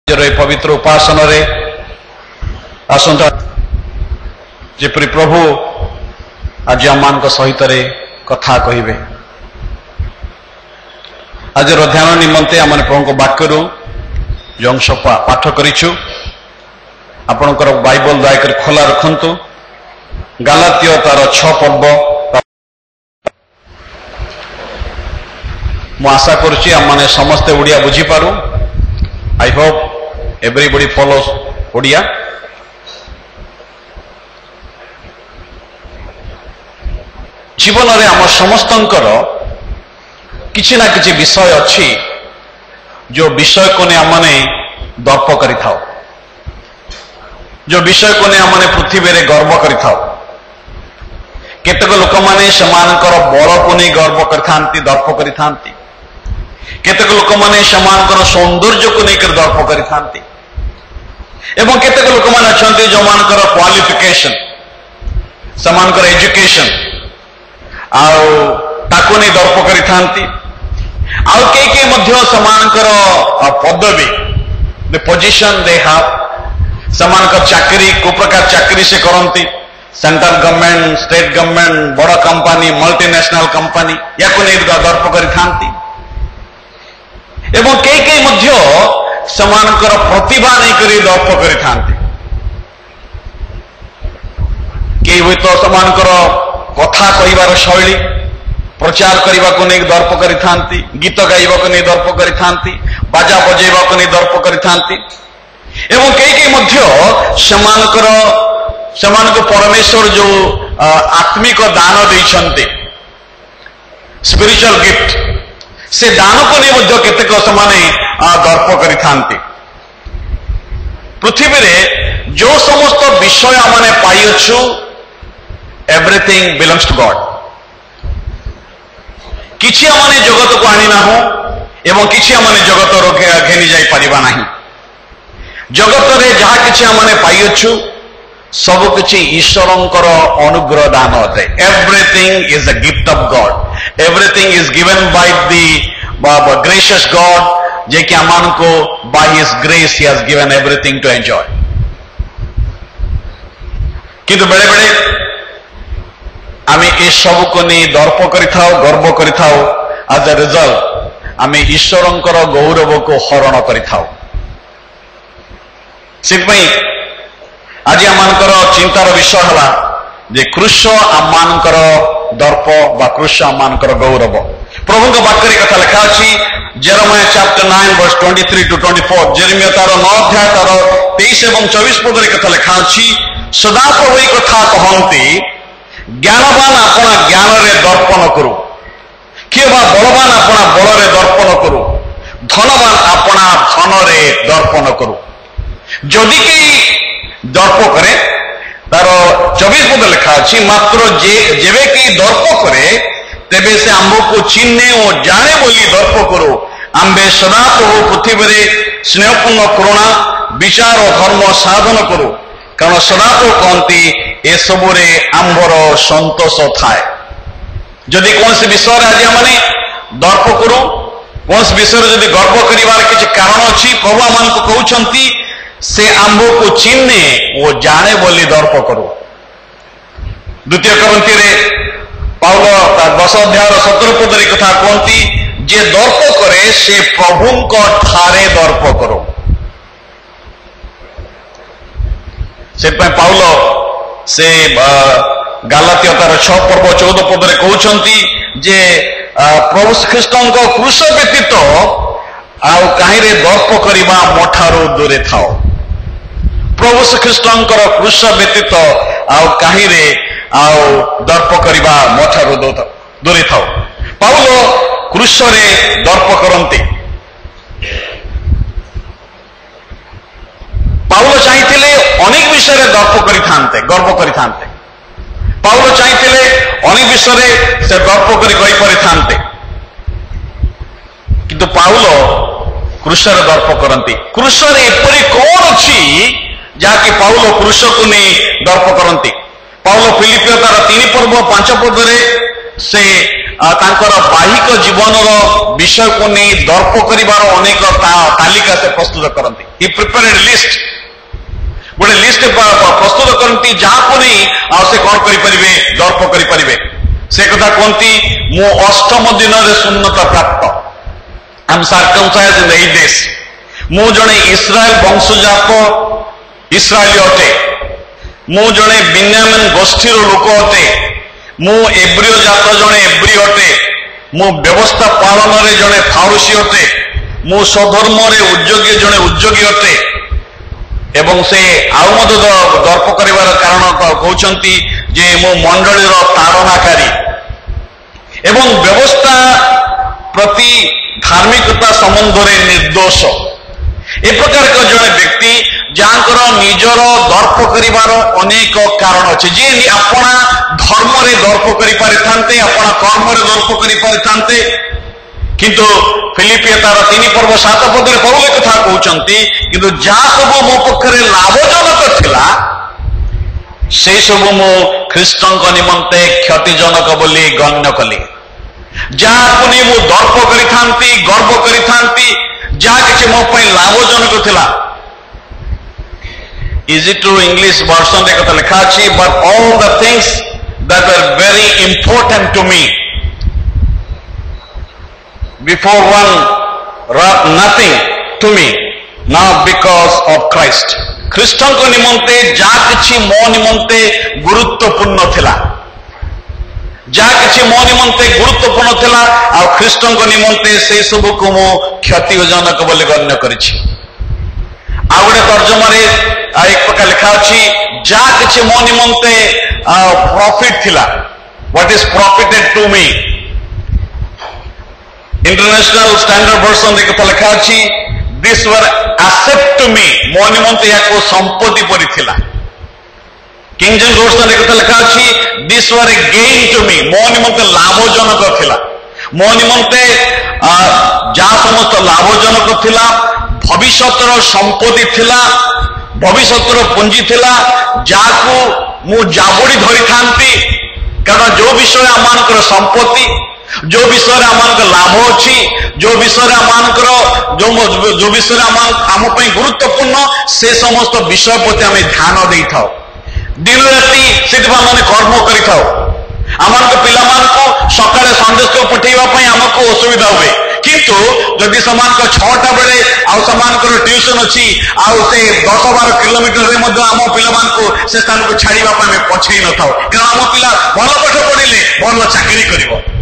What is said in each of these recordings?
पवित्र उपासन आसंता जेपरी प्रभु आज आम सहित कथा कहे आज ध्यान निमंते आम प्रभु वाक्य जो अंश पाठ करूँ आपणकर बाइबल दयाकर खोला रखु गालात्य तार 6 पर्व मु आशा करुच्ची आम मैंने समस्ते ओडिया बुझीपारू I hope everybody follows Odia जीवन में आम समस्तंकर किसी ना किसी विषय अच्छी जो विषय को ने आमने दर्प करि थाओ जो विषय को ने आमने पृथ्वी रे गर्व करि थाओ केतक लोक माने समानकर बल को नहीं गर्व करथांती दर्प करिथांती केतक लोक माने समानकर सौंदर्य को लेकर दर्प करिथांती एवं केतक लोक माने अछंती जो मानकर क्वालिफिकेशन समानकर एजुकेशन आउ ताको नहीं दर्प करिथांती आउ के मध्य समानकर पदवी द पोजीशन दे हैव समानकर चाकरी को प्रकार चाकरी से करंती सेंट्रल गवर्नमेंट स्टेट गवर्नमेंट बड़ कंपनी मल्टीनेशनल कंपनी या को नहीं दर्प करिथांती एवं कई मध्य समानकर प्रतिभा नहीं करी दर्प करिथांती कई हुए तो समानकर कथा कहिबार शैली प्रचार करने को नहीं दर्प करिथांती गीत गाइबा को नहीं दर्प करिथांती बाजा बजेबा को नहीं दर्प करिथांती एवं कई मध्य समानकर परमेश्वर जो आत्मिक दान देइछन्ते स्पिरिचुअल गिफ्ट से दान को नहीं मध्य केतेक समाने दर्प करिथांती पृथ्वी रे जो समस्त विषय आमने पाइछु एवरीथिंग बिलोंग्स टू गॉड किछि आमने जगत को आनी ना हो एवं किछि आमने जगत रो घेनी जाई परिबा नाही जगत रे जहा किछि आमने पाइछु सब किछि ईश्वरंकर अनुग्रह दान अटे everything is a gift of God everything is given by the gracious God जे कि आमान को by his grace he has given everything to enjoy किंतु बेले बेले आमे ए सब को नहीं दर्प करिथाओ गर्व करिथाओ एज अ रिजल्ट आमे ईश्वरंकर गौरव को हरण करिथाओ सिपई आज आमानकर चिंतार विषय है जे क्रूश आमानकर दर्प बा क्रूश आमानकर गौरव प्रभु वाक्य कथा लिखा अछि Jeremiah chapter 9 verse 23 to 24 Jeremiah तार 9 अध्याय तार 23 एवं 24 पद रे कथा लिखा अछि सदा प्रभु ए कथा कहंती ज्ञानवान अपना ज्ञान रे दर्पण करू किए बा बलवान अपना बल रे दर्पण करू धनवान अपना धन रे दर्पण करू जदि के दर्प करे तार 24 पद लिखा अछि मात्र जेबे कि दर्प करे तेबे से आंब को चिन्हे और जाने बोली दर्प करो आंबे सदा प्रभु पृथ्वी रे स्नेहपूर्ण करुणा विचार और धर्म साधन करो कारण सदा तो कहती ए सबुरे आंबर संतोष थाए जदि कौन से विषय आज मैंने दर्प करूं कौन से विषय जदि गर्व करिवार किछि कारण अछि प्रभु आमान को कहउछंती से आंब को चिन्हे वो जाने बोली दर्प करो द्वितीय करंती रे पाउल 10 अध्याय 17 पद रे कथा कहती जे दर्प करे से प्रभु को ठारे दर्प करो से पाउल से गालात्य तार 6 पर्व 14 पद रे कहउछंती जे प्रभु ख्रीष्टन को क्रूस व्यतीत आउ काहे रे दर्प करिबा मोठारो दूरे थाओ प्रभु श्रीकृष्णकर क्रूस व्यतीत आउ काहे रे आउ दर्प करिबा मोठारो दूरे थाओ पाउल क्रूस रे दर्प करंती पाउल चाहिथिले अनेक विषय रे दर्प करिथांते गर्व करिथांते पाउल चाहिथिले अनेक विषय रे से दर्प करि कहि परिथांते किंतु पाउल क्रूस रे दर्प करंती क्रूस रे एपरि कोन अछि जाकि पाउल क्रूस को नहीं दर्प करंती पाउल फिलिपियो तार 3 पर्व 5 पद रे से तांकर बाहिक जीवनर विषय को नहीं दर्प करिवार अनेक तालिका से प्रस्तुत करती। ही प्रिपेयर्ड लिस्ट गोटे लिस्ट प्रस्तुत करती जहाँ को नहीं से कौन करें दर्प करें से कथा कहती मु अष्टम दिन शून्यता प्राप्त आम सर्कमसाइज इन द 8 days मु जड़े इस्राएल वंशजात इस्राएली अटे मु जड़े बिन्यामिन गोष्ठी लोक अटे मु एब्रिय जात जड़े एब्री अटे मु व्यवस्था पालन रे जड़े फारुसी अटे मु स्वधर्म रे उद्योगी जड़े उद्योगी अटे एवं से आउ मध्य दर्प करिवार कारण कहउछंती जे मो मंडलीर ताड़नाकारी एवं व्यवस्था प्रति धार्मिकता संबंध रे निर्दोष ए प्रकार का जड़े व्यक्ति जाकर निजर दर्प करिवार अनेक कारण अच्छे जे अपना धर्म रे दर्प करि पारिथान्ते अपना कर्म रे दर्प करि पारिथान्ते किंतु फिलिपिया तार 3:7 पौल कथा कहउचंती किंतु जा सब मो पक्षरे लाभजनक थिला से सब मो ख्रीष्टन निमंते क्षतिजनक बोली गण्य कली जहाँ को नहीं मु दर्प करिथान्ती गर्व करिथान्ती जहाँ किसी मो पई लाभजनक थिला इजी टू इंग्लिश वर्जन रे कथा लिखा अछि but all the things that were very important to me before one wrought nothing to me now because of Christ ख्रीष्टन को निमंते जा किछि मो निमंते गुरुत्वपूर्ण थिला जा किछि मो निमंते गुरुत्वपूर्ण थिला आ ख्रीष्टन को निमंते से सब को मो क्षतिजनक बोली गण्य करिछि आ गोटे तर्जमा रे एक प्रकार लिखा अछि जा किछि मो निमंते प्रॉफिट थिला what is profited to me international standard version रे कथा लिखा अछि this were asset to me मो निमंते याको संपत्ति परि थिला किंग जेम्स वर्जन रे कथा लिखा अछि this were a gain to me मो निमंते लाभजनक थिला मो निमंते जा समस्त लाभजनक थिला भविष्यतर संपत्ति थिला भविष्यतर पुंजी थिला जाको मु जाबोडी धरि थांती कारण जो विषय आमानकर संपत्ति जो विषय आमान लाभ अच्छी जो विषय आमानकर जो विषय आम गुरुत्वपूर्ण से समस्त विषय प्रति आम ध्यान दे था दिन राति से मैंने कर्म कर पिला सकाଳେ संडे स्कूल पठेवा आमको असुविधा हुए किंतु जदि समान 6टा बेले आमानकर ट्यूशन अच्छी आउ से 10-12 किलोमीटर आम पिला से स्थान को छाड़ा पछई न था कारण आम पिला भल पाठ पढ़िले भल चाकरी कर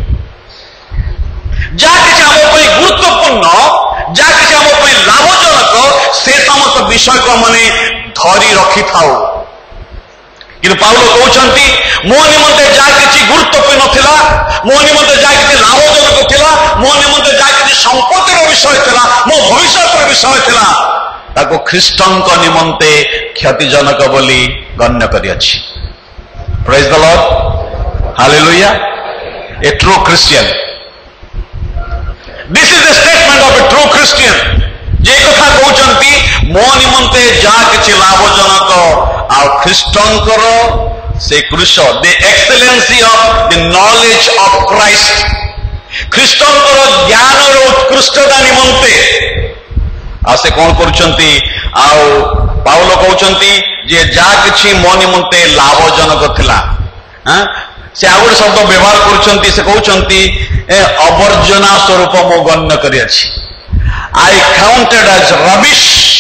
जहाँ किसी आम गुरुत्वपूर्ण जहाँ किसी आम लाभजनक से समस्त विषय को मैंने धरी रखि था कि पाउल कहते मो निमंते जहाँ किसी गुरुत्वपूर्ण थिला मो निमंते जहाँ किसी लाभजनक थिला मो निमंते जहाँ किसी संपत्तिर विषय थिला मो भविष्यतर विषय थिला ताको ख्रीष्टन को निमंते क्षतिजनक बोली गण्य करिअछि praise the Lord hallelujah a true Christian this is the statement of a true Christian जे कथा कहउचंती मो निमंते जा किछि लाभजनक आ ख्रीष्टनकर से क्रूश the excellency of the knowledge of Christ ख्रीष्टनकर ज्ञान रो उत्कृष्टता निमंते आ से कोन करूचंती आ पाउल कहउचंती जे जा किछि मो निमंते लाभजनक थिला से आ गोटे शब्द व्यवहार करुचंती से कहउचंती अवर्जना स्वरूप मो गण्य करिअछि आई काउंटेड एज रबिश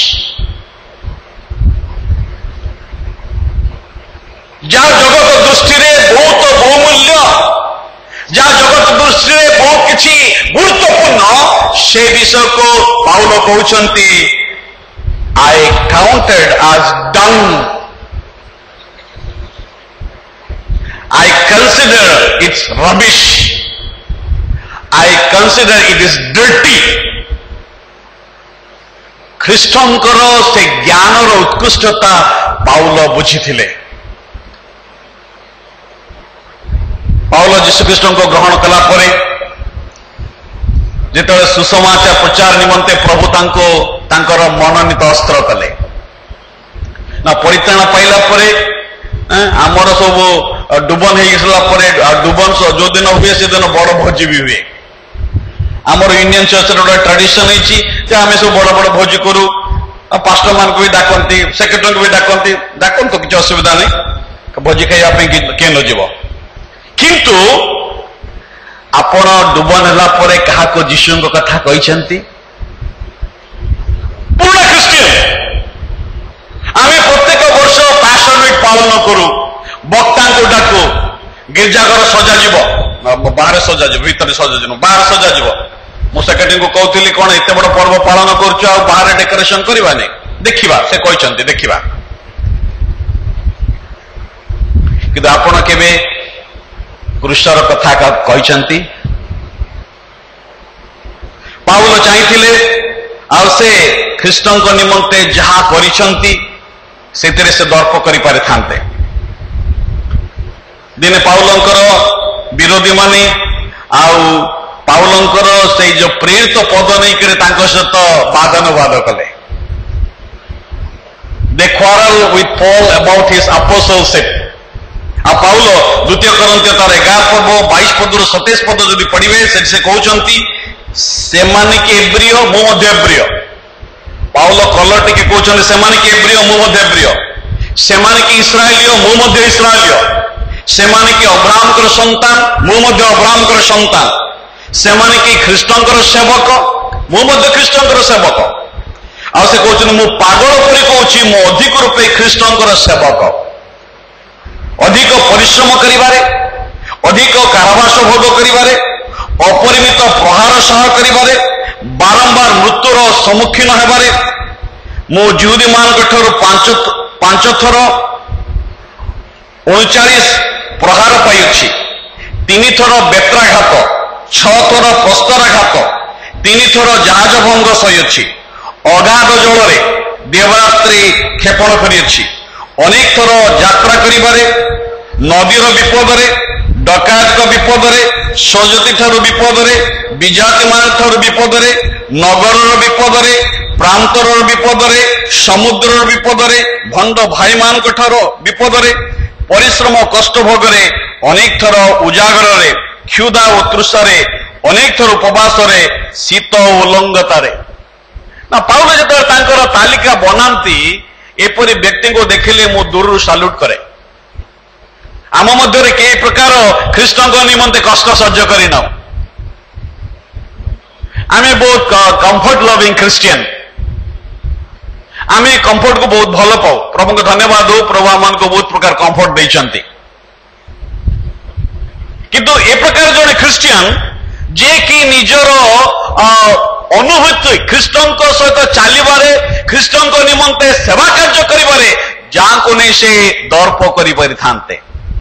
जा जगत दृष्टि रे बहुत बहुमूल्य जा जगत दृष्टि रे बहुत किछि गुरुत्वपूर्ण से विषय को पाउल कहउचंती I counted as dung I consider it's rubbish. I consider it is dirty. ଖ୍ରୀଷ୍ଟଙ୍କର ସେ ଜ୍ଞାନର ଉତ୍କୃଷ୍ଟତା ପାଉଲ ବୁଝିଥିଲେ। ପାଉଲ ଯୀଶୁଖ୍ରୀଷ୍ଟଙ୍କୁ ଗ୍ରହଣ କଲା ପରେ ଯେତେବେଳେ ସୁସମାଚାର ପ୍ରଚାର ନିମନ୍ତେ ପ୍ରଭୁ ତାଙ୍କୁ ତାଙ୍କର ମନୋନୀତ ଅସ୍ତ୍ର କଲେ ନା ପରିତ୍ରାଣ ପାଇଲା ପରେ ଆମର ସବୁ ଡୁବନ ହେଇସାରିଲା ପରେ ଡୁବନ ଯୋଉ ଦିନ ହୁଏ ସେଦିନ ବଡ ଭୋଜି ବି ହୁଏ। ଆମର ୟୁନିୟନ ଚର୍ଚ୍ଚର ଗୋଟେ ଟ୍ରାଡିସନ ହେଇଛି ଯେ ଆମେ ସବୁ ବଡ ବଡ ଭୋଜି କରୁ। ପାଷ୍ଟର ମାନଙ୍କୁ ବି ଡାକନ୍ତି, ସେକ୍ରେଟାରୀଙ୍କୁ ବି ଡାକନ୍ତି। ଡାକନ୍ତୁ, କିଛି ଅସୁବିଧା ନାହିଁ, ଭୋଜି ଖାଇବା ପାଇଁ କିଏ ନ ଯିବ। କିନ୍ତୁ ଆପଣ ଡୁବନ ହେଲା ପରେ କାହାକୁ ଯୀଶୁଙ୍କ କଥା କହିଛନ୍ତି? ପୁରୁଣା ଖ୍ରୀଷ୍ଟିଆନ ଆମେ ପ୍ରତ୍ୟେକ ବର୍ଷ ପ୍ୟାସନ ୱିକ୍ ପାଳନ କରୁ, ବକ୍ତାଙ୍କୁ ଡାକୁ, ଗିର୍ଜାଘର ସଜାଯିବ, ବାହାରେ ସଜାଯିବ, ଭିତରେ ସଜାଯିବ, ବାହାରେ ସଜାଯିବ। ମୁଁ ସେକ୍ରେଟାରୀଙ୍କୁ କହୁଥିଲି କଣ ଏତେ ବଡ ପର୍ବ ପାଳନ କରୁଛୁ ଆଉ ବାହାରେ ଡେକୋରେସନ କରିବାନି? ଦେଖିବା, ସେ କହିଛନ୍ତି ଦେଖିବା। କିନ୍ତୁ ଆପଣ କେବେ କୃଷ୍ଣର କଥା କହିଛନ୍ତି? ପାଉଲ ଚାହିଁଥିଲେ ଆଉ ସେ ଖ୍ରୀଷ୍ଟଙ୍କ ନିମନ୍ତେ ଯାହା କରିଛନ୍ତି ସେଥିରେ ସେ ଦର୍ପ କରିପାରିଥାନ୍ତେ। ଦିନେ ପାଉଲଙ୍କର ବିରୋଧୀମାନେ ଆଉ ପାଉଲଙ୍କର ସେଇ ଯୋଉ ପ୍ରେରିତ ପଦ ନେଇକରି ତାଙ୍କ ସହିତ ବାଦାନୁବାଦ କଲେ। They quarrel with Paul about his apostleship. ଆଉ ପାଉଲ ଦ୍ୱିତୀୟ କରନ୍ଥୀୟ ତାର 11 ପର୍ବ 22 ପଦରୁ 27 ପଦ ଯଦି ପଢିବେ ସେଠି ସେ କହୁଛନ୍ତି ସେମାନେ କି ଏବ୍ରିୟ, ମୁଁ ମଧ୍ୟ ଏବ୍ରିୟ। ପାଉଲ କଲର ଟିକେ କହୁଛନ୍ତି ସେମାନେ କି ଏବ୍ରିୟ, ମୁଁ ମଧ୍ୟ ଏବ୍ରିୟ। ସେମାନେ କି ଇସ୍ରାଏଲୀୟ, ମୁଁ ମଧ୍ୟ ଇସ୍ରାଏଲୀୟ। ସେମାନେ କି ଅବ୍ରାହମଙ୍କର ସନ୍ତାନ, ମୁଁ ମଧ୍ୟ ଅବ୍ରାହମଙ୍କର ସନ୍ତାନ। ସେମାନେ କି ଖ୍ରୀଷ୍ଟଙ୍କର ସେବକ, ମୁଁ ମଧ୍ୟ ଖ୍ରୀଷ୍ଟଙ୍କର ସେବକ। ଆଉ ସେ କହୁଛନ୍ତି ମୁଁ ପାଗଳ ପରି କହୁଛି, ମୁଁ ଅଧିକ ରୂପେ ଖ୍ରୀଷ୍ଟଙ୍କର ସେବକ। ଅଧିକ ପରିଶ୍ରମ କରିବାରେ, ଅଧିକ କାରାବାସ ଭୋଗ କରିବାରେ, ଅପରିମିତ ପ୍ରହାର ସହ କରିବାରେ, ବାରମ୍ବାର ମୃତ୍ୟୁର ସମ୍ମୁଖୀନ ହେବାରେ ମୁଁ ଜିହୁଦୀମାନଙ୍କ ଠାରୁ ପାଞ୍ଚ ଥର 39 ପ୍ରହାର ପାଇଅଛି, 3 ଥର ବେତ୍ରାଘାତ, 6 ଥର ପ୍ରସ୍ତରାଘାତ, 3 ଥର ଜାହାଜ ଭଙ୍ଗ ସହିଅଛି, ଅଗାଧ ଜଳରେ ଦେବରାତ୍ରି କ୍ଷେପଣ କରିଅଛି, ଅନେକ ଥର ଯାତ୍ରା କରିବାରେ, ନଦୀର ବିପଦରେ, ଡକାୟତଙ୍କ ବିପଦରେ, ସଜତି ଠାରୁ ବିପଦରେ, ବିଜାତିମାନଙ୍କ ଠାରୁ ବିପଦରେ, ନଗରର ବିପଦରେ, ପ୍ରାନ୍ତରର ବିପଦରେ, ସମୁଦ୍ରର ବିପଦରେ, ଭଣ୍ଡ ଭାଇମାନଙ୍କ ଠାରୁ ବିପଦରେ, ପରିଶ୍ରମ କଷ୍ଟ ଭୋଗରେ, ଅନେକ ଥର ଉଜାଗରରେ, କ୍ଷୁଧା ଓ ତୃଷାରେ, ଅନେକ ଥର ଉପବାସରେ, ଶୀତ ଓ ଉଲଙ୍ଗତାରେ। ନା ପାଉଲ ଯେତେବେଳେ ତାଙ୍କର ତାଲିକା ବନାନ୍ତି ଏପରି ବ୍ୟକ୍ତିଙ୍କୁ ଦେଖିଲେ ମୁଁ ଦୂରରୁ ସାଲ୍ୟୁଟ କରେ। ଆମ ମଧ୍ୟରେ କେହି ପ୍ରକାର ଖ୍ରୀଷ୍ଟଙ୍କ ନିମନ୍ତେ କଷ୍ଟ ସହ୍ୟ କରିନାଉ। ଆମେ ବହୁତ କମ୍ଫର୍ଟ ଲଭିଂ ଖ୍ରୀଷ୍ଟିଆନ। ଆମେ କମ୍ଫର୍ଟକୁ ବହୁତ ଭଲ ପାଉ। ପ୍ରଭୁଙ୍କୁ ଧନ୍ୟବାଦ ଦଉ, ପ୍ରଭୁ ଆମମାନଙ୍କୁ ବହୁତ ପ୍ରକାର କମ୍ଫର୍ଟ ଦେଇଛନ୍ତି। କିନ୍ତୁ ଏ ପ୍ରକାର ଜଣେ ଖ୍ରୀଷ୍ଟିଆନ ଯିଏକି ନିଜର ଅନୁଭୂତି ଖ୍ରୀଷ୍ଟଙ୍କ ସହିତ ଚାଲିବାରେ, ଖ୍ରୀଷ୍ଟଙ୍କ ନିମନ୍ତେ ସେବା କାର୍ଯ୍ୟ କରିବାରେ ଯାହାକୁ ନେଇ ସେ ଦର୍ପ କରିପାରିଥାନ୍ତେ।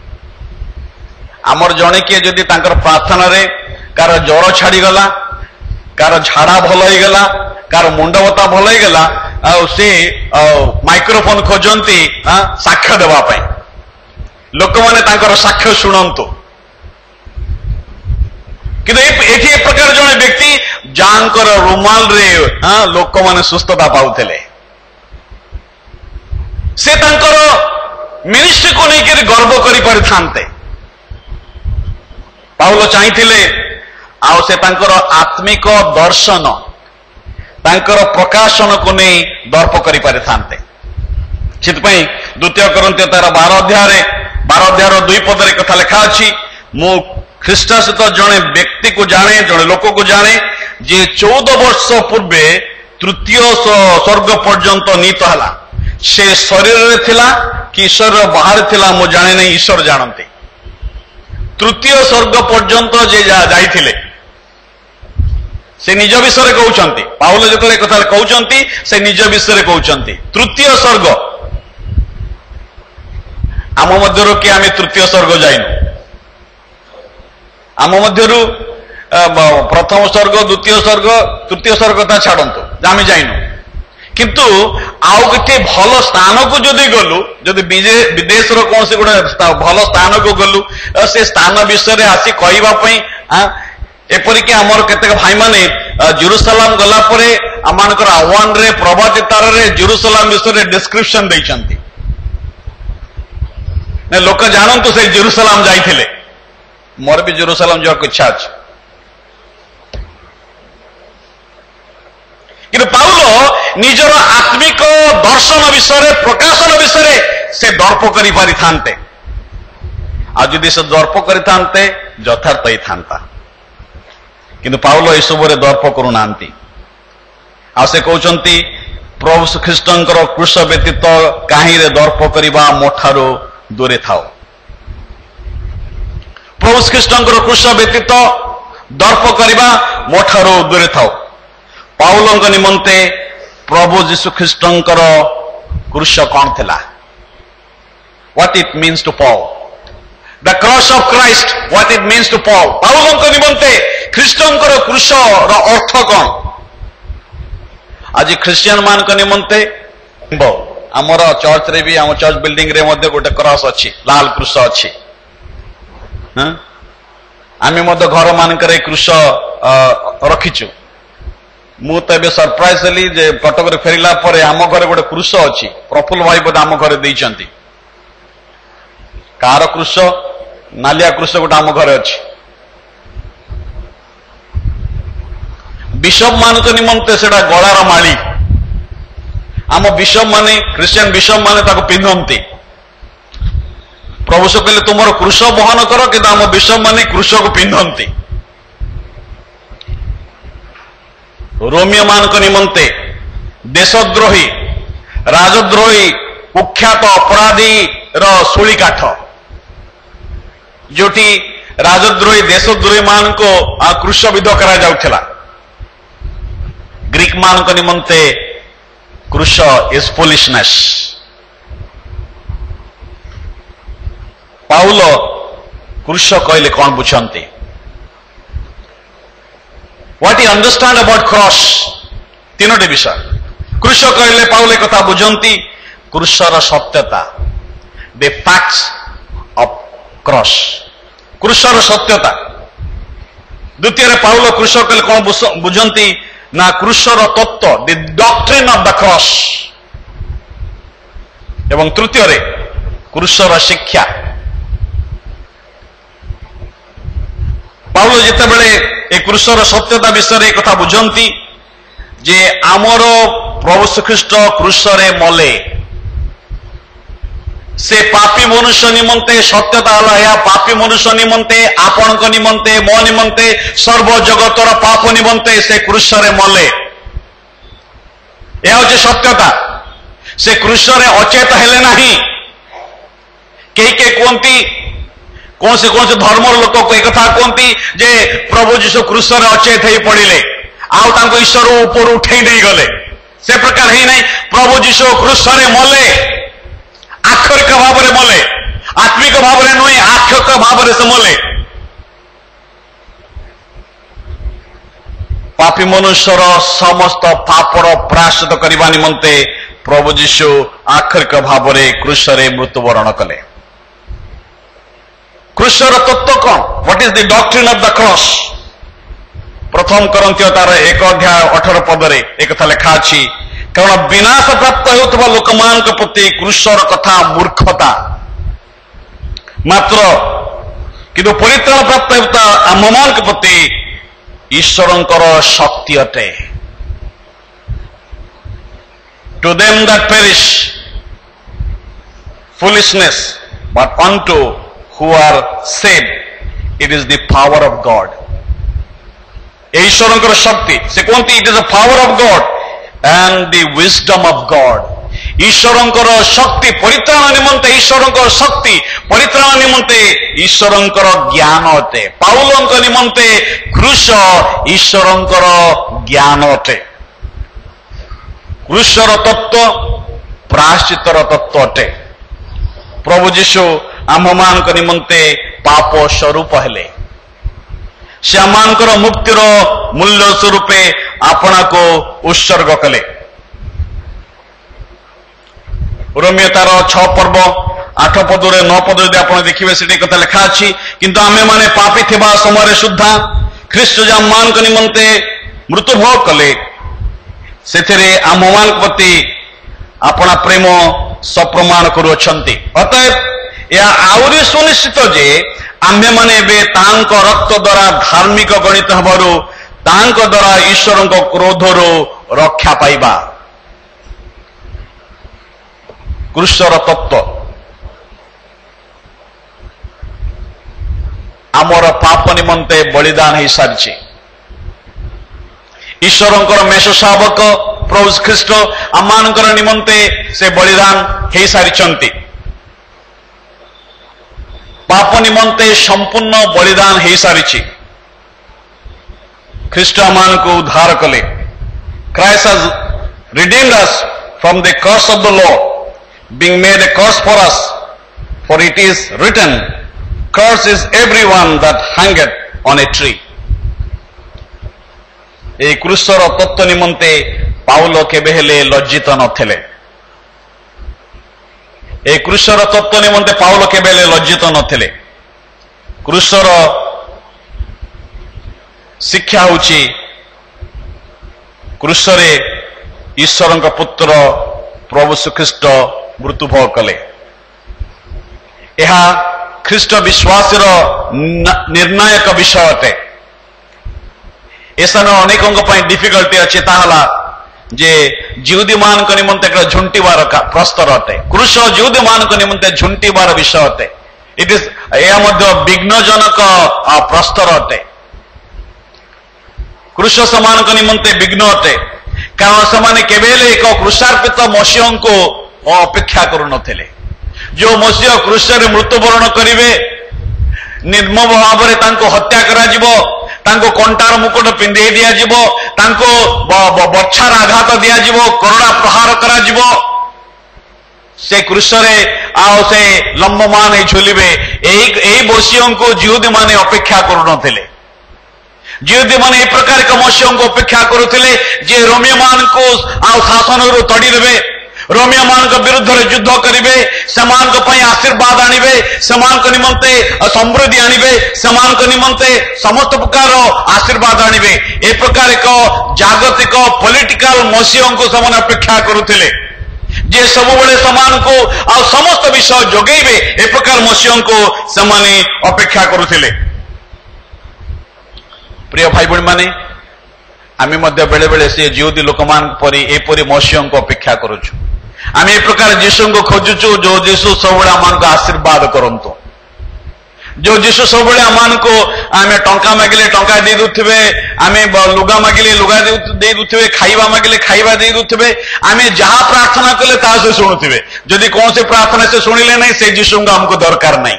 ଆମର ଜଣେ କିଏ ଯଦି ତାଙ୍କର ପ୍ରାର୍ଥନାରେ କାହାର ଜ୍ୱର ଛାଡିଗଲା, କାହାର ଝାଡା ଭଲ ହେଇଗଲା, କାହାର ମୁଣ୍ଡ ବତା ଭଲ ହେଇଗଲା, ଆଉ ସେ ମାଇକ୍ରୋଫୋନ ଖୋଜନ୍ତି ସାକ୍ଷ୍ୟ ଦେବା ପାଇଁ, ଲୋକମାନେ ତାଙ୍କର ସାକ୍ଷ୍ୟ ଶୁଣନ୍ତୁ। କିନ୍ତୁ ଏଠି ଏ ପ୍ରକାର ଜଣେ ବ୍ୟକ୍ତି ଯାହାଙ୍କର ରୁମାଲରେ ଲୋକମାନେ ସୁସ୍ଥତା ପାଉଥିଲେ, ସେ ତାଙ୍କର ମିନିଷ୍ଟ୍ରିକୁ ନେଇକରି ଗର୍ବ କରିପାରିଥାନ୍ତେ। ପାଉଲ ଚାହିଁଥିଲେ ଆଉ ସେ ତାଙ୍କର ଆତ୍ମିକ ଦର୍ଶନ, ତାଙ୍କର ପ୍ରକାଶନକୁ ନେଇ ଦର୍ପ କରିପାରିଥାନ୍ତେ। ସେଥିପାଇଁ ଦ୍ୱିତୀୟ କରନ୍ଥୀୟ ତାର 12 2 ପଦରେ କଥା ଲେଖା ଅଛି, ମୁଁ ଖ୍ରୀଷ୍ଟ ସହିତ ଜଣେ ବ୍ୟକ୍ତିକୁ ଜାଣେ, ଜଣେ ଲୋକକୁ ଜାଣେ, ଯେ 14 ବର୍ଷ ପୂର୍ବେ ତୃତୀୟ ସ୍ୱର୍ଗ ପର୍ଯ୍ୟନ୍ତ ନୀତ ହେଲା। ସେ ଶରୀରରେ ଥିଲା କି ଈଶ୍ୱର ବାହାରେ ଥିଲା ମୁଁ ଜାଣେ ନାହିଁ, ଈଶ୍ୱର ଜାଣନ୍ତି। ତୃତୀୟ ସ୍ୱର୍ଗ ପର୍ଯ୍ୟନ୍ତ ଯେ ଯାଇଥିଲେ ସେ ନିଜ ବିଷୟରେ କହୁଛନ୍ତି। ପାଉଲ ଯେତେବେଳେ କଥା କହୁଛନ୍ତି ସେ ନିଜ ବିଷୟରେ କହୁଛନ୍ତି। ତୃତୀୟ ସ୍ୱର୍ଗ, ଆମ ମଧ୍ୟରୁ କି ଆମେ ତୃତୀୟ ସ୍ୱର୍ଗ ଯାଇନୁ। ଆମ ମଧ୍ୟରୁ ପ୍ରଥମ ସ୍ୱର୍ଗ, ଦ୍ୱିତୀୟ ସ୍ୱର୍ଗ, ତୃତୀୟ ସ୍ୱର୍ଗ କଥା ଛାଡନ୍ତୁ, ଆମେ ଯାଇନୁ। କିନ୍ତୁ ଆଉ ଗୋଟେ ଭଲ ସ୍ଥାନକୁ ଯଦି ଗଲୁ, ଯଦି ବିଦେଶର କୌଣସି ଗୋଟେ ଭଲ ସ୍ଥାନକୁ ଗଲୁ, ସେ ସ୍ଥାନ ବିଷୟରେ ଆସି କହିବା ପାଇଁ, ଏପରିକି ଆମର କେତେକ ଭାଇମାନେ ଜେରୁସାଲାମ ଗଲା ପରେ ଆମମାନଙ୍କର ଆହ୍ୱାନରେ ପ୍ରଭାତିତାରରେ ଜେରୁସାଲାମ ବିଷୟରେ ଡେସ୍କ୍ରିପସନ ଦେଇଛନ୍ତି। ना लोक जानतु से जेरुसलाम जाइथिले मोर भी जेरुसलाम जाको इच्छा अछि कि पाउलो निजर आत्मिक दर्शन विषय प्रकाशन विषय से दर्प करि पारि थांते आ जदि से दर्प करि थांते यथार्थ ही थांता किंतु पाउलो ए सबरे दर्प करू नांती आ से कहउचंती प्रभु ख्रीष्टंकर क्रूस व्यतीत काहीं रे दर्प करिबा मोठारो दूरे थाओ प्रभु ख्रीष्टंकर क्रूस व्यतीत दर्प करिबा मोठारो दूरे थाओ पाउलंक निमंते प्रभु यीशु ख्रीष्टंकर क्रूस कौन थिला what it means to Paul the cross of Christ what it means to Paul पाउलंक निमंते ख्रीष्टंकर क्रूस रो अर्थ कौन आज क्रिश्चियन मान को निमंते आमर चर्च रे भी आम चर्च बिल्डिंग रे मध्य गोटे क्रॉस अच्छी लाल क्रूस अच्छी आम घर मानक क्रूस रखीचु मु तो सरप्राइज हेली जे कटक रे फेरिला परे आम घरे गोटे क्रूस अच्छी प्रफुल्ल भाई बोध आम घरे देइचंती कार क्रूस नालिया क्रूस गोटे आम घरे अच्छी बिशप मान निमंते सेटा गलार माली आम बिशप माने क्रिश्चियन बिशप माने ताको पिंधंती प्रभु से कहले तुमर क्रूस बहन कर कि आम बिशप माने क्रूस को पिंधंती रोमियो मान निमंते देशद्रोही राजद्रोही कुख्यात अपराधी शूली काठ जोटी राजद्रोही देशद्रोही मान को क्रूस विध करा जाउथला ग्रीक मान को निमंते क्रूस इज फुलिशनेस पाउलो क्रूस कहले कौन बुझंती what you understand about cross तीनोटी विषय क्रूस कहले पाउले कथा बुझंती क्रूसर सत्यता द फैक्ट्स ऑफ क्रॉस क्रूसर सत्यता द्वितीय पाउलो क्रूस कहले कौन बुझंती ना क्रूसर तत्व the doctrine of the cross एवं तृतीय रे क्रूसर शिक्षा पाउलो जिते बेले ए क्रूसर सत्यता विषय कथा बुझंती जे आमर प्रभु श्रीकृष्ण क्रूसरे मले से पापी मनुष्य निमंते सत्यता हला या पापी मनुष्य निमंते आपण को निमंते मो निमंते सर्व जगतर पाप निमंते से क्रूसरे मले यह होची सत्यता से क्रूसरे अचेत हेले नहीं के कहती कौन से धर्म लोक को एक कथा कहती जे प्रभु जीशु क्रूसरे अचेत ही पड़िले आउ तांको ईश्वर ऊपर उठे नहीं गले से प्रकार ही नहीं प्रभु जीशु क्रूसरे मले आक्षरिक भाव में मले आत्मिक भाव में नुहे आक्षरिक भाव में से मले पापी मनुष्यर समस्त पापर प्रायश्चित करने निमंते प्रभु जीशु आक्षरिक भाव में क्रूसरे मृत्युवरण कले क्रूसर तत्व कौन what is the doctrine of the cross प्रथम करंथियो तार 1 अध्याय 18 पदरे एक कथा लिखा अछि कारण विनाश प्राप्त होता लोक मान प्रति क्रूसर कथा मूर्खता मात्र किंतु परित्राण प्राप्त होता आम मान प्रति ईश्वरंकर शक्ति अटे to them that perish foolishness but unto who are saved it is the power of God ईश्वरंकर शक्ति से कहते it is the power of God and the wisdom of God ईश्वरंकर शक्ति परित्राण निमंते ईश्वरंकर शक्ति परित्राण निमंते ईश्वरंकर ज्ञान अटे पाउलंक निमंते क्रूस ईश्वरंकर ज्ञान अटे क्रूसर तत्व प्रायश्चितर तत्व अटे प्रभु जीशु आम मान निमंते पाप स्वरूप हेले से आमानकर मुक्तिर मूल्य स्वरूपे आपना को उत्सर्ग कले रोमियो तार 6 पर्व 8 पदरे 9 पदरे यदि आप देखिए से कथा लिखा अच्छी किंतु आमे माने पापी थिबा समय सुद्धा ख्रीष्ट जब मान को निमंते मृत्युभोग कले से आम मान प्रति अपना प्रेम सप्रमाण करुअछंती अतएव ଏହା ଆହୁରି ସୁନିଶ୍ଚିତ ଯେ ଆମ୍ଭେମାନେ ଏବେ ତାଙ୍କ ରକ୍ତ ଦ୍ୱାରା ଧାର୍ମିକ ଗଣିତ ହେବାରୁ ତାଙ୍କ ଦ୍ୱାରା ଈଶ୍ୱରଙ୍କ କ୍ରୋଧରୁ ରକ୍ଷା ପାଇବା। କୃଷ୍ଣର ତତ୍ତ୍ୱ ଆମର ପାପ ନିମନ୍ତେ ବଳିଦାନ ହେଇସାରିଛି। ଈଶ୍ୱରଙ୍କର ମେଷ ଶାବକ ପ୍ରଭୁ ଖ୍ରୀଷ୍ଟ ଆମମାନଙ୍କର ନିମନ୍ତେ ସେ ବଳିଦାନ ହେଇସାରିଛନ୍ତି। ପାପ ନିମନ୍ତେ ସମ୍ପୂର୍ଣ୍ଣ ବଳିଦାନ ହେଇସାରିଛି। ଖ୍ରୀଷ୍ଟ ଆମମାନଙ୍କୁ ଉଦ୍ଧାର କଲେ। Christ has redeemed us from the curse of the law, being made a curse for us. For it is written, curse is everyone that hangeth on a tree. এই କୃଷ୍ଣର ତତ୍ତ୍ୱ ନିମନ୍ତେ ପାଉଲ କେବେ ହେଲେ ଲଜ୍ଜିତ ନଥିଲେ। এই କୃଷ୍ଣର ତତ୍ତ୍ୱ ନିମନ୍ତେ ପାଉଲ କେବେ ହେଲେ ଲଜ୍ଜିତ ନଥିଲେ। କୃଷ୍ଣର ଶିକ୍ଷା ହେଉଛି କୃଷ୍ଣରେ ଈଶ୍ୱରଙ୍କ ପୁତ୍ର ପ୍ରଭୁ ଶ୍ରୀଖ୍ରୀଷ୍ଟ ମୃତ୍ୟୁଭୋଗ କଲେ। ଏହା ଖ୍ରୀଷ୍ଟ ବିଶ୍ୱାସର ନିର୍ଣ୍ଣାୟକ ବିଷୟ ଅଟେ। ଏ ସମୟ ଅନେକଙ୍କ ପାଇଁ ଡିଫିକଲ୍ଟି ଅଛି, ତାହା ହେଲା ଯେ ଜିହୁଦୀମାନଙ୍କ ନିମନ୍ତେ ଏକ ଝୁଣ୍ଟିବାର ପ୍ରସ୍ତର ଅଟେ। କୃଷ୍ଣ ଜିହୁଦୀମାନଙ୍କ ନିମନ୍ତେ ଝୁଣ୍ଟିବାର ବିଷୟ ଅଟେ। ଏହା ମଧ୍ୟ ବିଘ୍ନଜନକ ପ୍ରସ୍ତର ଅଟେ। କୃଷ୍ଣ ସେମାନଙ୍କ ନିମନ୍ତେ ବିଘ୍ନ ଅଟେ, କାରଣ ସେମାନେ କେବେ ହେଲେ ଏକ କୃଷାର୍ପିତ ମସିହଙ୍କୁ ଅପେକ୍ଷା କରୁନଥିଲେ। ଯେଉଁ ମସିହ କୃଷ୍ଣରେ ମୃତ୍ୟୁବରଣ କରିବେ, ନିର୍ମମ ଭାବରେ ତାଙ୍କୁ ହତ୍ୟା କରାଯିବ, ତାଙ୍କୁ କଣ୍ଟାର ମୁକୁଟ ପିନ୍ଧେଇ ଦିଆଯିବ, ତାଙ୍କୁ ବର୍ଚ୍ଛାର ଆଘାତ ଦିଆଯିବ, କରଡ଼ା ପ୍ରହାର କରାଯିବ, ସେ କୃଷ୍ଣରେ ଆଉ ସେ ଲମ୍ବମାନ ହେଇ ଝୁଲିବେ। ଏହି ମସିହଙ୍କୁ ଜିହୁଦୀମାନେ ଅପେକ୍ଷା କରୁନଥିଲେ। ଜିହୁଦୀମାନେ ଏହି ପ୍ରକାର ଏକ ମସିହଙ୍କୁ ଅପେକ୍ଷା କରୁଥିଲେ ଯେ ରୋମିଓମାନଙ୍କୁ ଆଉ ଶାସନରୁ ତଡ଼ିଦେବେ, ରୋମିଓମାନଙ୍କ ବିରୁଦ୍ଧରେ ଯୁଦ୍ଧ କରିବେ, ସେମାନଙ୍କ ପାଇଁ ଆଶୀର୍ବାଦ ଆଣିବେ, ସେମାନଙ୍କ ନିମନ୍ତେ ସମୃଦ୍ଧି ଆଣିବେ, ସେମାନଙ୍କ ନିମନ୍ତେ ସମସ୍ତ ପ୍ରକାର ଆଶୀର୍ବାଦ ଆଣିବେ। ଏ ପ୍ରକାର ଏକ ଜାଗତିକ ପଲିଟିକାଲ ମସିହଙ୍କୁ ସେମାନେ ଅପେକ୍ଷା କରୁଥିଲେ, ଯେ ସବୁବେଳେ ସେମାନଙ୍କୁ ଆଉ ସମସ୍ତ ବିଷୟ ଯୋଗେଇବେ। ଏ ପ୍ରକାର ମସିହଙ୍କୁ ସେମାନେ ଅପେକ୍ଷା କରୁଥିଲେ। ପ୍ରିୟ ଭାଇ ଭଉଣୀମାନେ, ଆମେ ମଧ୍ୟ ବେଳେ ବେଳେ ସେ ଜିହୁଦୀ ଲୋକମାନଙ୍କ ପରି ଏପରି ମସିହଙ୍କୁ ଅପେକ୍ଷା କରୁଛୁ। ଆମେ ଏ ପ୍ରକାର ଯୀଶୁଙ୍କୁ ଖୋଜୁଛୁ, ଯୋଉ ଯୀଶୁ ସବୁବେଳେ ଆମମାନଙ୍କୁ ଆଶୀର୍ବାଦ କରନ୍ତୁ, ଯୋଉ ଯୀଶୁ ସବୁବେଳେ ଆମମାନଙ୍କୁ ଆମେ ଟଙ୍କା ମାଗିଲେ ଟଙ୍କା ଦେଇ ଦେଉଥିବେ, ଆମେ ଲୁଗା ମାଗିଲେ ଲୁଗା ଦେଇ ଦେଉଥିବେ, ଖାଇବା ମାଗିଲେ ଖାଇବା ଦେଇ ଦେଉଥିବେ, ଆମେ ଯାହା ପ୍ରାର୍ଥନା କଲେ ତାହା ସେ ଶୁଣୁଥିବେ। ଯଦି କୌଣସି ପ୍ରାର୍ଥନା ସେ ଶୁଣିଲେ ନାହିଁ, ସେ ଯୀଶୁଙ୍କୁ ଆମକୁ ଦରକାର ନାହିଁ।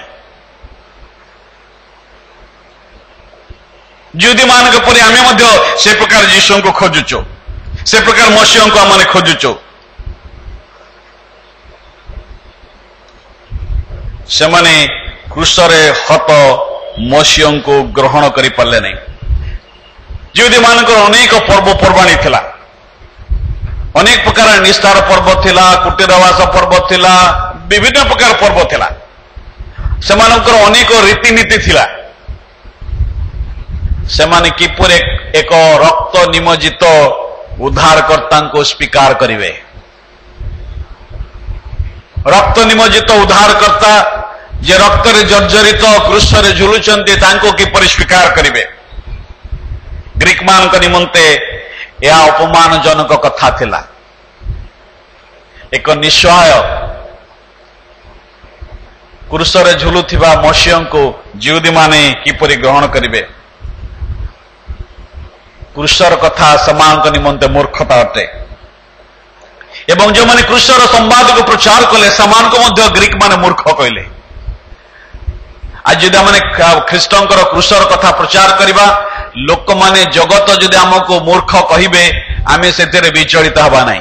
ଜିହୁଦୀମାନଙ୍କ ପରି ଆମେ ମଧ୍ୟ ସେ ପ୍ରକାର ଯୀଶୁଙ୍କୁ ଖୋଜୁଛୁ, ସେ ପ୍ରକାର ମସିହଙ୍କୁ ଆମେ ଖୋଜୁଛୁ। ସେମାନେ କୃଷ୍ଣରେ ହତ ମସିହଙ୍କୁ ଗ୍ରହଣ କରିପାରିଲେ ନାହିଁ। ଜିହୁଦୀମାନଙ୍କର ଅନେକ ପର୍ବପର୍ବାଣୀ ଥିଲା, ଅନେକ ପ୍ରକାର ନିଷ୍ଠାର ପର୍ବ ଥିଲା, କୁଟୀରବାସ ପର୍ବ ଥିଲା, ବିଭିନ୍ନ ପ୍ରକାର ପର୍ବ ଥିଲା। ସେମାନଙ୍କର ଅନେକ ରୀତିନୀତି ଥିଲା। ସେମାନେ କିପରି ଏକ ରକ୍ତ ନିମଜ୍ଜିତ ଉଦ୍ଧାରକର୍ତ୍ତାଙ୍କୁ ସ୍ୱୀକାର କରିବେ? ରକ୍ତ ନିମଜ୍ଜିତ ଉଦ୍ଧାରକର୍ତ୍ତା ଯେ ରକ୍ତରେ ଜର୍ଜରିତ କୃଷ୍ଣରେ ଝୁଲୁଛନ୍ତି, ତାଙ୍କୁ କିପରି ସ୍ୱୀକାର କରିବେ? ଗ୍ରୀକ ମାନଙ୍କ ନିମନ୍ତେ ଏହା ଅପମାନଜନକ କଥା ଥିଲା। ଏକ ନିଃସହାୟ କୃଷ୍ଣରେ ଝୁଲୁଥିବା ମସିହଙ୍କୁ ଜିହୁଦୀମାନେ କିପରି ଗ୍ରହଣ କରିବେ? କୃଷ୍ଣର କଥା ସେମାନଙ୍କ ନିମନ୍ତେ ମୂର୍ଖତା ଅଟେ। ଏବଂ ଯେଉଁମାନେ କୃଷ୍ଣର ସମ୍ବାଦକୁ ପ୍ରଚାର କଲେ, ସେମାନଙ୍କୁ ମଧ୍ୟ ଗ୍ରୀକ ମାନେ ମୂର୍ଖ କହିଲେ। ଆଜି ଯଦି ଆମେ ଖ୍ରୀଷ୍ଟଙ୍କର କୃଷ୍ଣର କଥା ପ୍ରଚାର କରିବା, ଲୋକମାନେ ଜଗତ ଯଦି ଆମକୁ ମୂର୍ଖ କହିବେ, ଆମେ ସେଥିରେ ବିଚଳିତ ହେବା ନାହିଁ।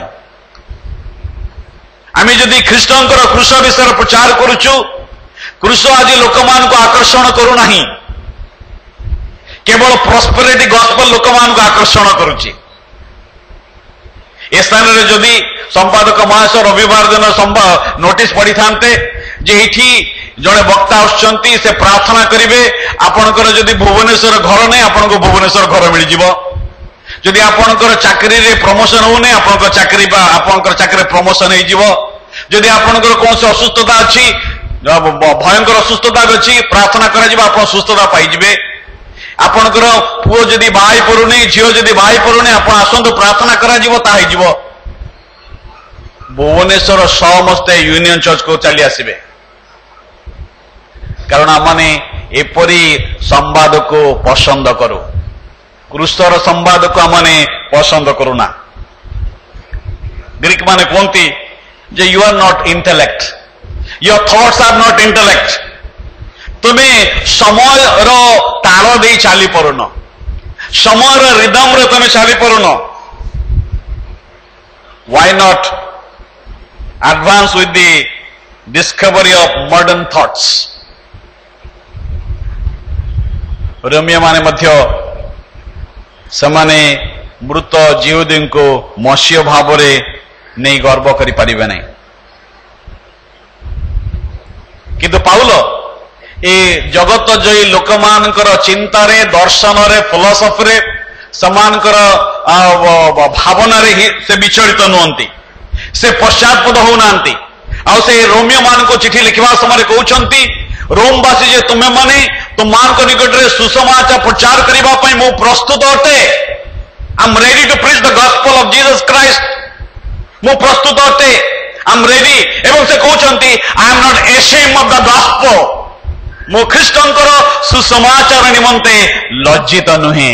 ଆମେ ଯଦି ଖ୍ରୀଷ୍ଟଙ୍କର କୃଷ୍ଣ ବିଷୟରେ ପ୍ରଚାର କରୁଛୁ, କୃଷ୍ଣ ଆଜି ଲୋକମାନଙ୍କୁ ଆକର୍ଷଣ କରୁନାହିଁ, କେବଳ ପ୍ରସ୍ପେରିଟି ଗସ୍ପେଲ ଲୋକମାନଙ୍କୁ ଆକର୍ଷଣ କରୁଛି। ଏ ସ୍ଥାନରେ ଯଦି ସମ୍ପାଦକ ମହାଶୟ ରବିବାର ଦିନ ନୋଟିସ ପଢିଥାନ୍ତେ ଯେ ଏଇଠି ଜଣେ ବକ୍ତା ଆସୁଛନ୍ତି, ସେ ପ୍ରାର୍ଥନା କରିବେ, ଆପଣଙ୍କର ଯଦି ଭୁବନେଶ୍ୱର ଘର ନାହିଁ, ଆପଣଙ୍କୁ ଭୁବନେଶ୍ୱର ଘର ମିଳିଯିବ। ଯଦି ଆପଣଙ୍କର ଚାକିରିରେ ପ୍ରମୋସନ ହଉନି, ଆପଣଙ୍କର ଚାକିରି ପ୍ରମୋସନ ହେଇଯିବ। ଯଦି ଆପଣଙ୍କର କୌଣସି ଅସୁସ୍ଥତା ଅଛି, भयंकर असुस्थता अच्छी प्रार्थना कर सुस्थता पाइबे आपणकर पुओ जदि बाहाई पड़ुनी झील जदि बाहाई पड़ुनी आप आसतु प्रार्थना कर भुवनेश्वर समस्ते यूनियन चर्च को चली आसबे कारण आमने एपरी संवाद को पसंद करू क्रूसर संवाद को आमने पसंद करूना ग्रीक माने कहती जे you are not intellect your thoughts are not intellect तुम्हें समय ताल दे चली पारुन समय रिदम रे तुम्हें चली पारुन why not advance with the discovery of modern thoughts रोमियो माने मध्य समाने मृत जीवदी को मसीह भाव नहीं गर्व करि परिबे नहीं किंतु पाउल ए जगत जयी लोक मानकर चिंता रे दर्शन रे फिलोसफी रे समानकर भावना रे से विचलित नुहंती से पश्चात्पद होना से रोमियो मान को चिठी लिखा समय कहते रोमवासी जे तुम्हें माने तुम मान को निकट रे सुसमाचार प्रचार करने मु प्रस्तुत अटे I am ready to preach the gospel of Jesus Christ मु प्रस्तुत अटे आई एम रेडी एवं से कहते I am not ashamed of the gospel मु ख्रीष्टंकर सुसमाचार निमंते लज्जित नुहे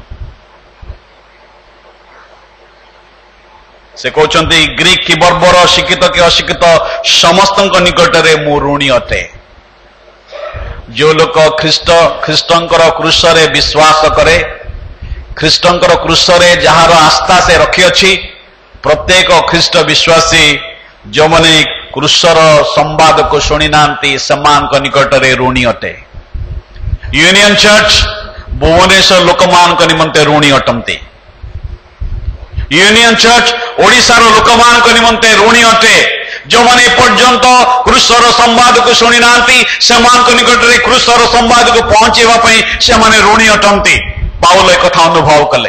से कहते ग्रीक कि बर्बर शिक्षित कि अशिक्षित समस्त निकट में मु ऋणी अटे जो लोक ख्रीष्टंकर क्रूसरे विश्वास करे ख्रीष्टंकर क्रूसरे जार आस्था से रखी अछि प्रत्येक ख्रीष्ट विश्वासी जो मैंने क्रूसर संवाद को शुणी नांती समान निकट में ऋणी अटे यूनियन चर्च भुवनेश्वर लोक मान निमंते ऋणी अटंती यूनियन चर्च ओडिशार लोक मान निमंते ऋणी अटे जो मैंने पर्यंत क्रूसर संवाद को शुणी नांती सेमान निकट में क्रूसर संवाद को पहुंचेवाई से माने ऋणी अटंती पाउल एक कथा अनुभव कले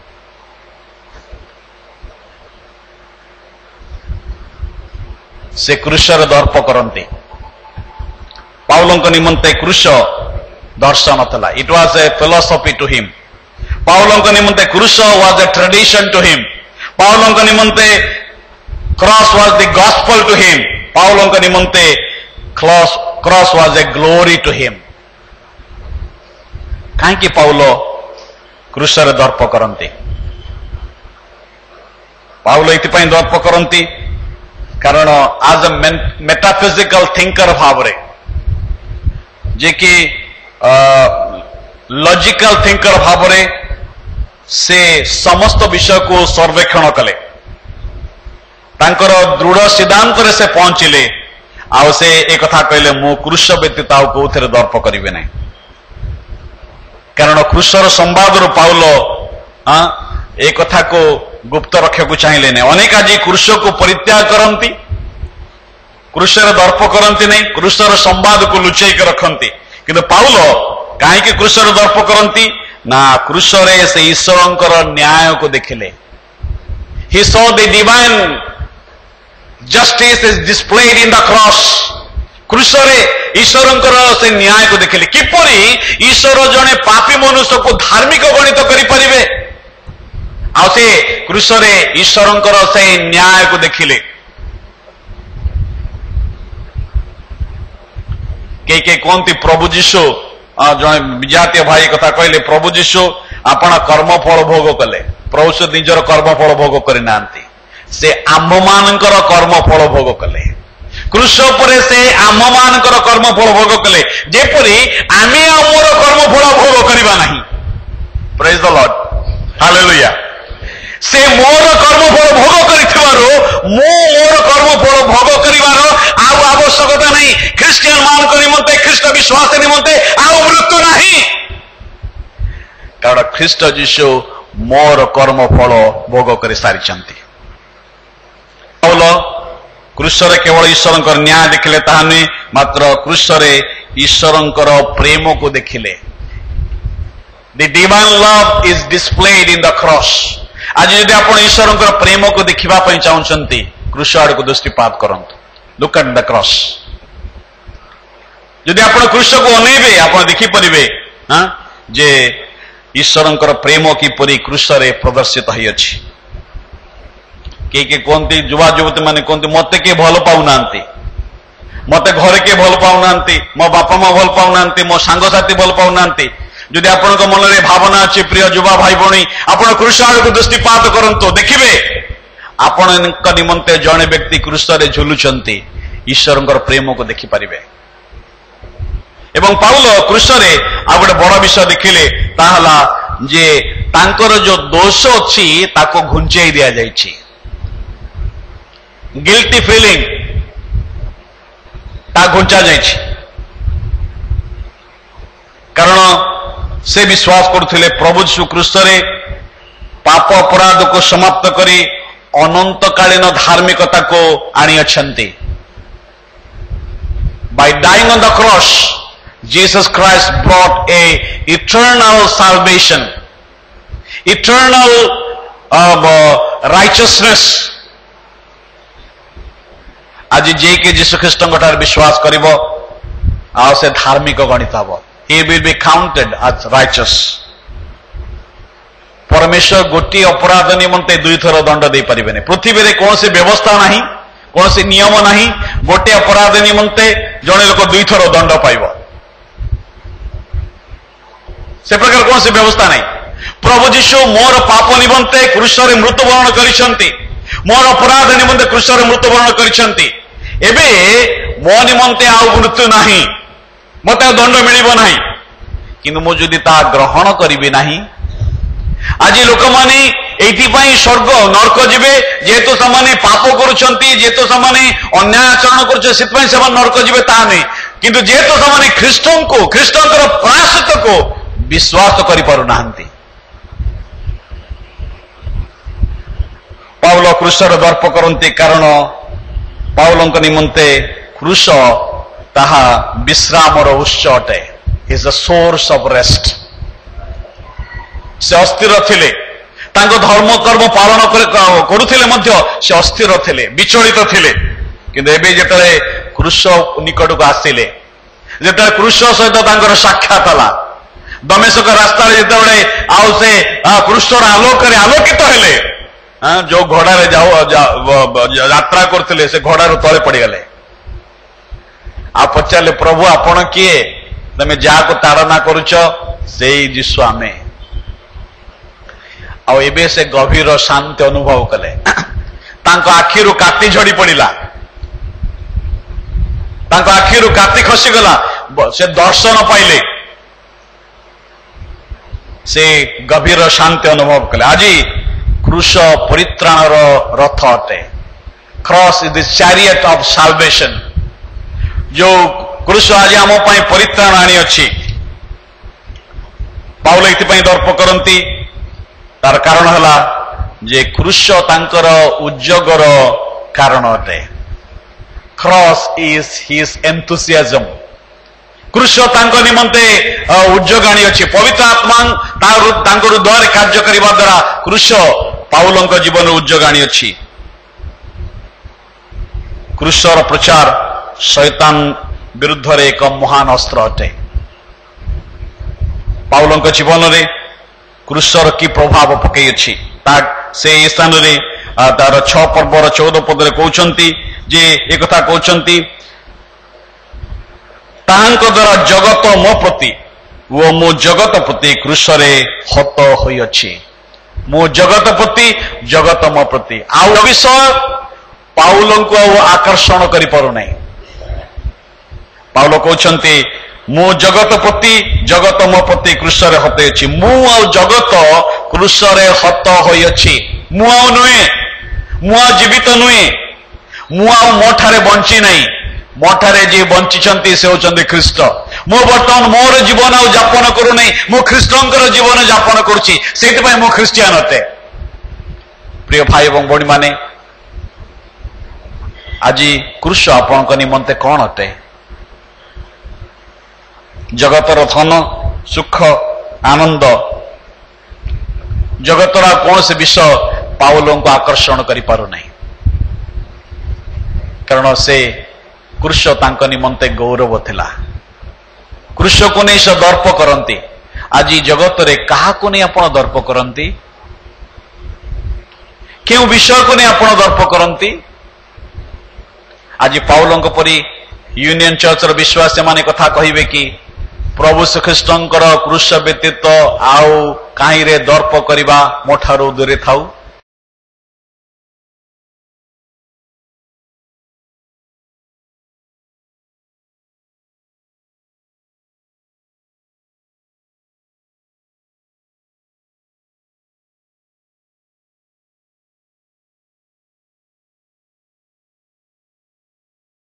से क्रूसर दर्प करती पाउल निमंते क्रूस दर्शन था it was a philosophy to him पाउल निमंते क्रूस was a tradition to him पाउल निमंते cross was the gospel to him पाउल निमंते cross was a glory to him कहीं पाउल क्रूसर दर्प करती पाउल इतिपाई दर्प करती कारण आज ए मेटाफिजिकल थिंकर भाव जे कि लॉजिकल थिंकर भाव से समस्त विषय को सर्वेक्षण कले तांकर दृढ़ सिद्धांत से पहुंचले आ से एक कथा कहले मु क्रूस व्यतीत आउ कोथरे दर्प करिवे नहीं कारण क्रूसर संवाद रो पाउल एक कथा को गुप्त रखा को चाहिए नहीं अनेक आज क्रूस को परित्याग करती क्रूसर दर्प करती नहीं क्रूसर संवाद को लुचेक रखती किंतु पाउल कहीं क्रूसर दर्प करती ना क्रूसरे से ईश्वरंकर न्याय को देखिले he saw the divine justice is displayed in the cross क्रूसरे ईश्वरंकर से न्याय को देखिले किपरि ईश्वर जने पापी मनुष्य को धार्मिक गणित करि परिबे आ से क्रूसरे ईश्वरंकर से न्याय को देखिले के कहती प्रभु जीशु जड़े विजातीय भाई कथा कहले प्रभु जीशु आपण कर्मफल भोग कले प्रभु से निजर कर्मफल भोग करना से आम मानकर कर्मफल भोग कले क्रूस पर से आम मानकर कर्मफल भोग कले जेपरी आमे आमर कर्मफल भोग करबा नहीं प्रेज द लॉर्ड हालेलुया से मोर कर्मफल भोग करिथिबारो मो मोर कर्मफल भोग करिवारो आउ आवश्यकता नहीं ख्रिस्टियन मान को निमंते ख्रिस्ट विश्वास निमंते आउ मृत्यु नहीं कारण ख्रिस्ट जीशु मोर कर्मफल भोग कर सारी पाउल क्रूसरे केवल ईश्वर न्याय देखिले ताहा नुहे मात्र क्रूसरे ईश्वर प्रेम को देखिले the divine love is displayed in the cross आज यदि आप ईश्वर प्रेम को देखा चाहते क्रूस आड़ को दृष्टिपात करंतु लुक एट द क्रॉस जदि आपण क्रूस को अनेबे आपण देखिपारे जे ईश्वरंकर प्रेम किपरि क्रूस रे प्रदर्शित होई अछि। के कहते युवा युवती माने कहते मते के भल पाऊना, मते घरे के भल पाऊना, मो बापा माँ भल पाऊना, मो सांगसाथी भल पाऊना। जदि आपण मन में भावना अच्छी प्रिय युवा भाई भौणी आपण क्रूस आड़ को दृष्टिपात करंतु देखिबे आपण निमंते जड़े व्यक्ति क्रूस रे झुलुचंती ईश्वरंकर प्रेम को देखि पारिबे। एवं पाउल क्रूस रे आ गोटे बड़ विषय देखिले ताहला जे तांकर जो दोष अछि ताको घुंचेई दिया जायछि। गिल्टी फीलिंग ता घुंचा जायछि, कारण से विश्वास करुथिले प्रभु यीशु क्रूस रे पाप अपराध को समाप्त करी अनंतकालीन धार्मिकता को आनी अछंती। By dying on the cross, Jesus Christ brought a eternal salvation, eternal righteousness. आज जे के यीशु ख्रीष्ट विश्वास करिवो आ से धार्मिक गणित हबो। He will be counted as righteous. परमेश्वर गोटी अपराध निमंते दुई थर दंड दे परिबेने। पृथ्वी रे कौन से व्यवस्था नहीं, कौन से नियम नहीं, गोटे अपराध निमंते जने लोक दुई थर दंड पाइबो, से प्रकार कौन से व्यवस्था नहीं। प्रभु यीशु मोर पाप निमंते क्रूस रे मृत्युवरण करिसंती, मोर अपराध निमंते क्रूस रे मृत्युवरण करिसंती। एबे मो निमंते आउ मृत्यु नहीं, मते दंड मिलिबो नहीं, किंतु मो जदि ता ग्रहण करिबे नहीं, आज लोक माने एइथिपाई स्वर्ग नरक जिबे जेहेतु समाने पाप करुछंती, जेहेतु समाने अन्याय आचरण करुछ, सेतपई समान नरक जिबे ता नहीं, किंतु जेहेतु समाने ख्रीष्टन को ख्रीष्टंकर प्रायश्चित को विश्वास करि पारु नाहंती। पाउल क्रूसर दर्प करंती, कारण पाउलंक निमंते क्रूस ताहा विश्रामर उत्स अटे। Is the source of rest. से अस्थिर थिले, तांको धर्म कर्म पालन करुथिले मध्य से अस्थिर थिले, विचलित थिले, किंतु एबे जेतले क्रूस निकट को आसिले, जेतले क्रूस सहित तांकर साक्षात हला, दमेशक रास्ता रे जेतले आउ से क्रूसर आलोक रे आलोकित हेले, जो घोड़ा रे यात्रा करथिले से घोड़ा तले पड़ी गले। आ पचारे प्रभु आपण किए, तमे जा को ताड़ना करुच से यीशु आमे। आ एबे से गभीर शांति अनुभव कले, तांको आखिरु काती झड़ी पड़िला, तांको आखिरु काती खसी गला, से दर्शन पाइले, से गभीर शांति अनुभव कले। आज क्रूस परित्राणर रथ अटे। Cross is the chariot of salvation. जो क्रूस आज आम परित्राण आनी अच्छी, पाउल एथिपाई दर्प करंती, तार कारण हला जे क्रूस तांकर उद्योगर कारण अटे। Cross is his enthusiasm. क्रूस तांको निमंते उद्योग आनी अच्छी। पवित्र आत्मा तांकर द्वारा कार्य करिबा द्वारा क्रूस पाउलंक जीवन उद्योग आनी अच्छी। क्रूसर प्रचार शैतान विरुद्ध रे एक महान अस्त्र अटे। पाउलंक जीवन रे क्रूसर की प्रभाव पकई अछि, से स्थान रे तार 6 पर्वर 14 पद रे कहउचंती जे एक कथा कहउचंती, ताहांक द्वारा जगत मो प्रति वो मो जगत प्रति क्रूस रे हत होई अछि। मो जगत प्रति जगत मो प्रति। आउ विषय पाउलंको आकर्षण करि पारु नै। पाउल कहउचंती मु जगत प्रति जगत मो प्रति क्रूस रे हत अछि। मु आ जगत क्रूस रे हत होई अछि। मु आ नुहे, मु आ जीवित नुहे, मु आ मोठारे बंची नै। मोठारे जे बंचिचंती से होचंती ख्रीष्ट। मु वर्तमान मोर जीवन आ यापन करू नै, मु ख्रीष्टंकर जीवन यापन करूची। सेति पय मु ख्रिस्टियान अटे। प्रिय भाई एवं बड़ी माने, आज क्रूस आपनक निमंते कोन अटे? जगतर धन सुख आनंद, जगतर कौन से विषय पाउलों को आकर्षण करि पारु नहीं, कारण से क्रूस तांको निमंते गौरव थिला। କୃଷ को नहीं से दर्प करती आज जगत रे काहाको नहीं आपण दर्प करती क्यों विषय को नहीं आपण दर्प करती आज पाउलंक परी यूनियन चर्च रो विश्वास माने कथा कहिबे कि प्रभु श्रीकृष्णंकर कृष व्यतीत आउ काई रे दर्प करिबा मोठारो दूरे थाउ